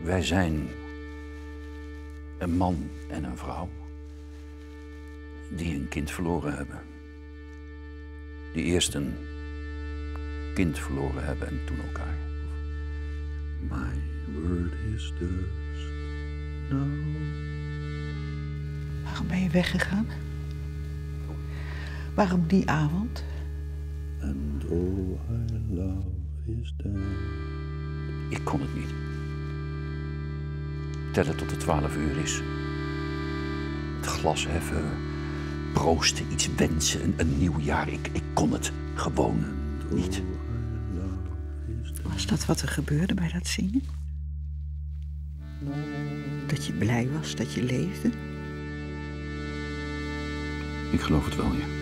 Wij zijn een man en een vrouw die een kind verloren hebben. Die eerst een kind verloren hebben en toen elkaar. My word is dust now. Waarom ben je weggegaan? Waarom die avond? And all I love is dead. Ik kon het niet. Tellen tot het 12 uur is. Het glas heffen, proosten, iets wensen, een nieuw jaar. Ik kon het gewoon niet. Was dat wat er gebeurde bij dat zingen? Dat je blij was dat je leefde? Ik geloof het wel, ja.